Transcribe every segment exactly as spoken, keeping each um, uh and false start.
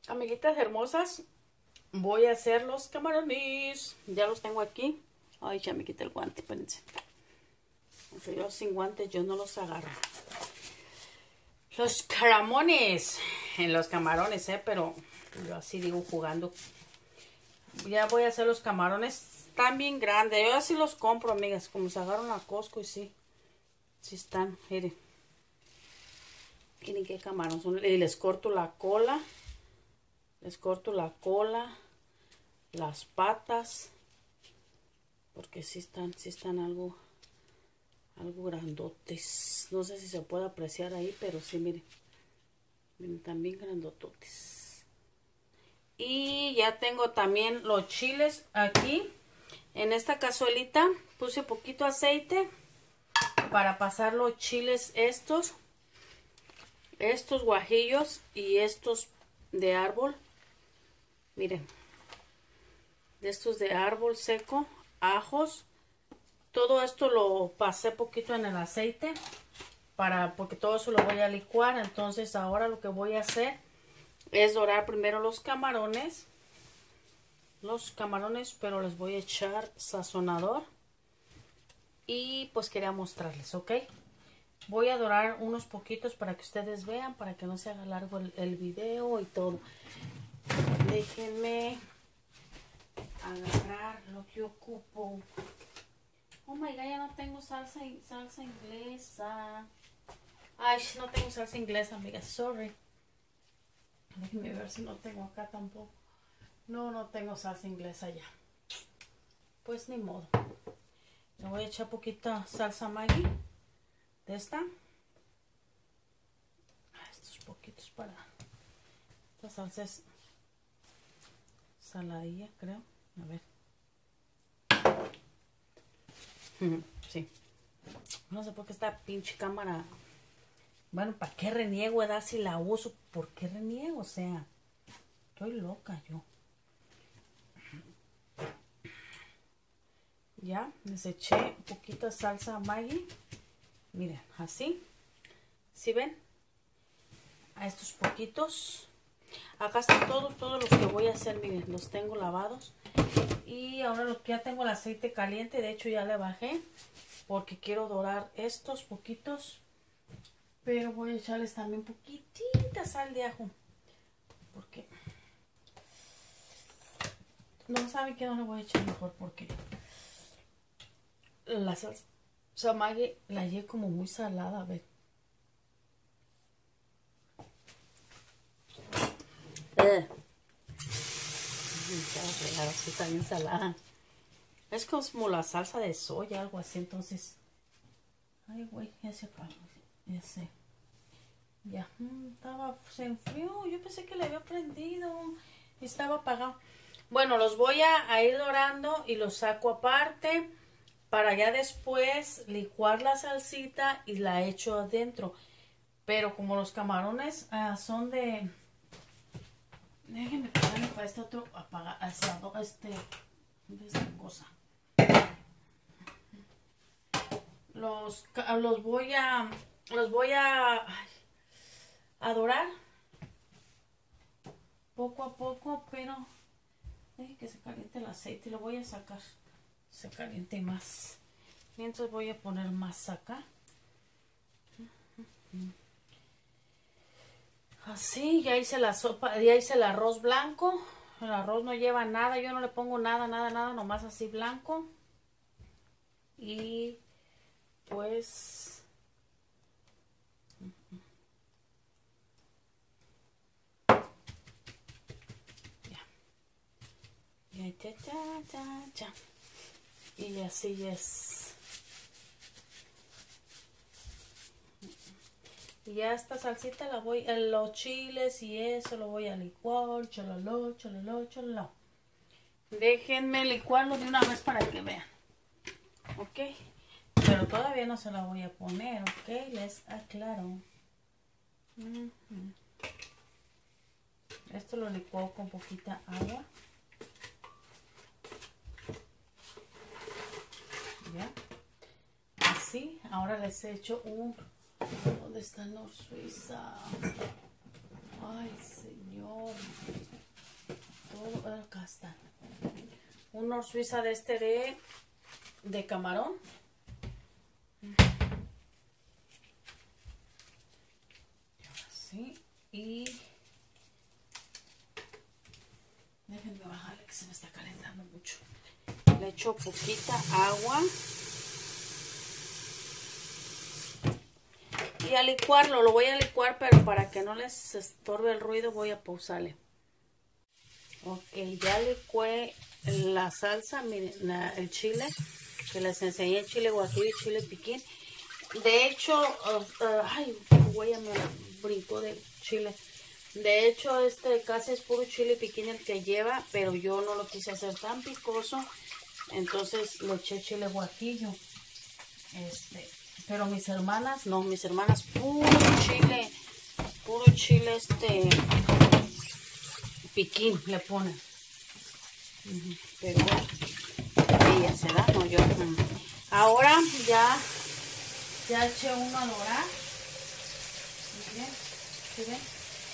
Amiguitas hermosas, voy a hacer los camarones. Ya los tengo aquí. Ay, ya me quité el guante, espérense. Porque yo sin guantes yo no los agarro. Los caramones. En los camarones, eh, pero yo así digo jugando. Ya voy a hacer los camarones. Están bien grandes. Yo así los compro, amigas. Como se agarran a Costco y sí. Sí están, miren. Miren qué camarón son. Y les corto la cola. Les corto la cola. Las patas. Porque sí están, sí están algo, algo grandotes. No sé si se puede apreciar ahí, pero sí, miren. Miren, también grandototes. Y ya tengo también los chiles aquí. En esta cazuelita puse poquito aceite para pasar los chiles estos. Estos guajillos y estos de árbol. Miren. De estos de árbol seco. Ajos. Todo esto lo pasé poquito en el aceite. Para, porque todo eso lo voy a licuar. Entonces ahora lo que voy a hacer es dorar primero los camarones. Los camarones, pero les voy a echar sazonador. Y pues quería mostrarles, ¿ok? Voy a dorar unos poquitos para que ustedes vean, para que no se haga largo el, el video y todo. Déjenme agarrar lo que ocupo. Oh my god, ya no tengo salsa, salsa inglesa. Ay, no tengo salsa inglesa, amigas, sorry. Déjenme ver si no tengo acá tampoco. No, no tengo salsa inglesa ya. Pues ni modo. Le voy a echar poquita salsa Maggi. De esta. Estos poquitos para... Esta salsa es saladilla, creo. A ver. Sí. No sé por qué esta pinche cámara... Bueno, ¿para qué reniego, edad, si la uso? ¿Por qué reniego? O sea, estoy loca yo. Ya, les eché poquita salsa Maggi. Miren, así. ¿Sí ven? A estos poquitos. Acá están todos, todos los que voy a hacer. Miren, los tengo lavados. Y ahora lo que ya tengo el aceite caliente. De hecho ya le bajé. Porque quiero dorar estos poquitos. Pero voy a echarles también poquitita sal de ajo. Porque no saben que no le voy a echar mejor. Porque la salsa Maggi la hallé como muy salada. A ver. Eh. Así está bien salada. Es como la salsa de soya, algo así. Entonces, ay, güey, ya se apagó. Ya sé. Ya, mm, estaba, se enfrió. Yo pensé que le había prendido. Estaba apagado. Bueno, los voy a, a ir dorando y los saco aparte. Para ya después licuar la salsita y la echo adentro. Pero como los camarones uh, son de... Déjenme pegarle para este otro apagar, este, de esta cosa. Los, los voy a, los voy a, a dorar poco a poco, pero deje que se caliente el aceite y lo voy a sacar. Se caliente más. Mientras voy a poner más acá. Así, ya hice la sopa, ya hice el arroz blanco. El arroz no lleva nada, yo no le pongo nada, nada, nada, nomás así blanco. Y pues... Ya. Ya, ya, ya, ya, ya. Y así es. Y ya esta salsita la voy, los chiles y eso lo voy a licuar, chalalo, chalalo, chalalo. Déjenme licuarlo de una vez para que vean. Ok. Pero todavía no se la voy a poner, ok. Les aclaro. Uh-huh. Esto lo licuo con poquita agua. Ya. Así. Ahora les echo un... ¿Dónde está el Nor Suiza? Ay, señor. acá está. Un Nor Suiza de este de, de camarón. Así. Y déjenme bajarle que se me está calentando mucho. Le echo poquita agua. Y a licuarlo, lo voy a licuar, pero para que no les estorbe el ruido voy a pausarle. Ok, ya licué la salsa, miren, la, el chile, que les enseñé, chile guajillo y chile piquín. De hecho, uh, uh, ay, güey, me brincó de chile. De hecho, este casi es puro chile piquín el que lleva, pero yo no lo quise hacer tan picoso, entonces le eché chile guajillo. Este, pero mis hermanas, no, mis hermanas, puro chile, puro chile, este, piquín le ponen. Uh-huh. Pero bueno, ella se da, no yo. Uh-huh. Ahora ya, ya eché uno a dorar. Miren, ¿sí ven?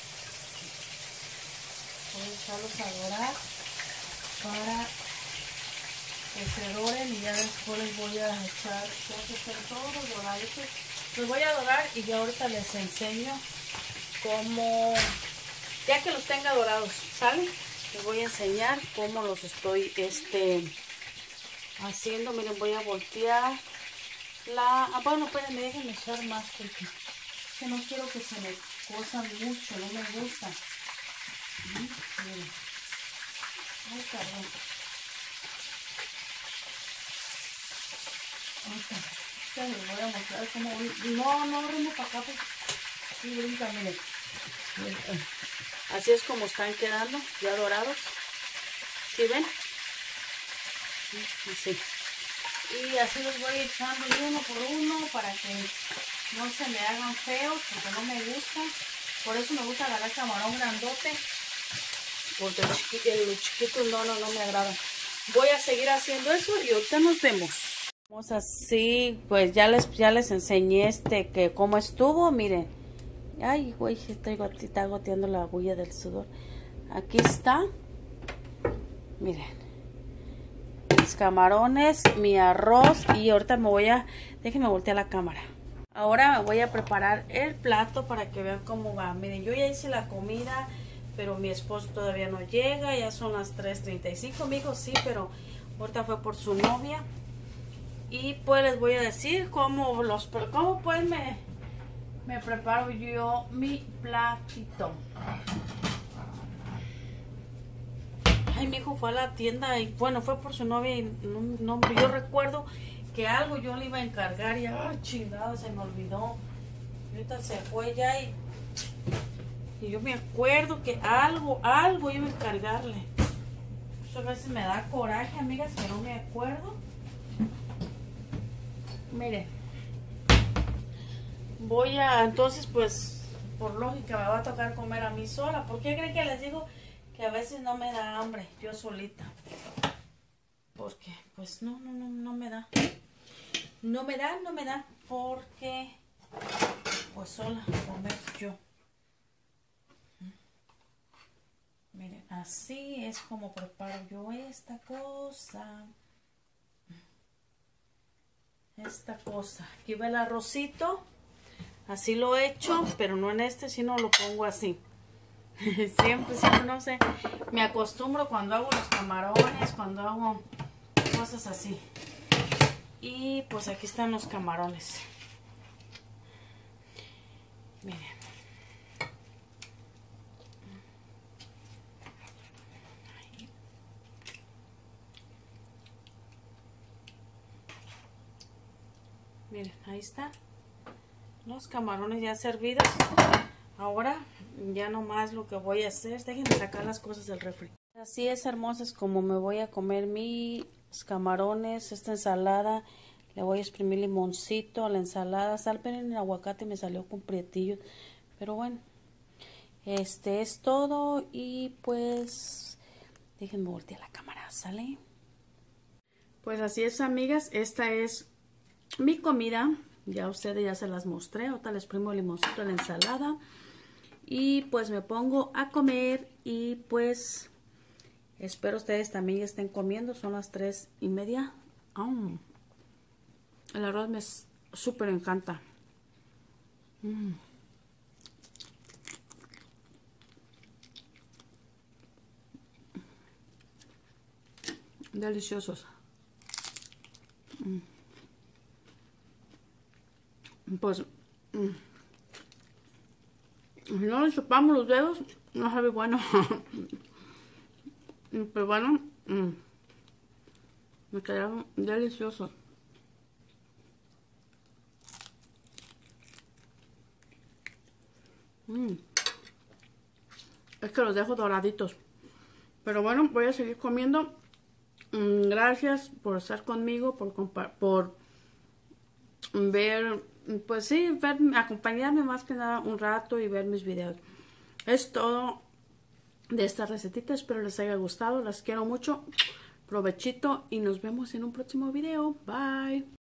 Voy a echarlos a dorar para que se doren y ya después les voy a echar, ya que estén todos doraditos, los voy a dorar y ya ahorita les enseño cómo, ya que los tenga dorados, ¿sale? Les voy a enseñar cómo los estoy este, haciendo. Miren, voy a voltear la, ah, bueno, espérenme, déjenme echar más porque que no quiero que se me cosan mucho, no me gusta. Miren. Ay, cabrón. Ahorita les voy a mostrar cómo... No, no, rumbo para acá, pues. Sí, brinca, miren. Así es como están quedando, ya dorados. ¿Sí ven? Así. Y así los voy echando uno por uno para que no se me hagan feos, porque no me gustan. Por eso me gusta agarrar camarón grandote, porque los chiquitos, los chiquitos no, no, no me agradan. Voy a seguir haciendo eso y ahorita nos vemos. Vamos así, pues ya les, ya les enseñé este que cómo estuvo, miren. Ay, güey, estoy está goteando la huella del sudor. Aquí está. Miren. Mis camarones, mi arroz y ahorita me voy a... Déjenme voltear la cámara. Ahora me voy a preparar el plato para que vean cómo va. Miren, yo ya hice la comida, pero mi esposo todavía no llega. Ya son las tres treinta y cinco. Mi hijo sí, pero ahorita fue por su novia. Y pues les voy a decir cómo los... cómo pues me, me preparo yo mi platito. Ay, mi hijo fue a la tienda y bueno, fue por su novia y no, no, yo recuerdo que algo yo le iba a encargar y ay, chingado, se me olvidó. Ahorita se fue ya y, y yo me acuerdo que algo, algo iba a encargarle. Eso a veces me da coraje, amigas, que no me acuerdo. Miren. Voy a, entonces pues, por lógica me va a tocar comer a mí sola. ¿Por qué creen que les digo que a veces no me da hambre, yo solita? Porque, pues, no, no, no, no me da. No me da, no me da, porque, pues, sola comer yo. Miren, así es como preparo yo esta cosa. Esta cosa. Aquí va el arrocito. Así lo he hecho, pero no en este, sino lo pongo así. Siempre, siempre, no sé, me acostumbro cuando hago los camarones, cuando hago cosas así. Y pues aquí están los camarones. Miren. Ahí. Miren, ahí está. Los camarones ya servidos. Ahora ya nomás lo que voy a hacer, déjenme sacar las cosas del refri. Así es, hermosas, como me voy a comer mis camarones, esta ensalada. Le voy a exprimir limoncito a la ensalada. Sal, pero en el aguacate me salió con prietillos. Pero bueno, este es todo y pues déjenme voltear la cámara, ¿sale? Pues así es, amigas, esta es mi comida. Ya a ustedes ya se las mostré. Ahorita les exprimo el limoncito a la ensalada. Y pues me pongo a comer y pues Espero ustedes también ya estén comiendo. Son las tres y media. Oh, el arroz me súper encanta. Mm. Deliciosos. Mm. Pues mm, si no le chupamos los dedos, no sabe bueno. Pero bueno, mm, me quedaron deliciosos. Mm. Es que los dejo doraditos. Pero bueno, voy a seguir comiendo. Mm, gracias por estar conmigo, por, por ver, pues sí, ver, acompañarme más que nada un rato y ver mis videos. Es todo de esta recetita. Espero les haya gustado. Las quiero mucho. Provechito y nos vemos en un próximo video. Bye.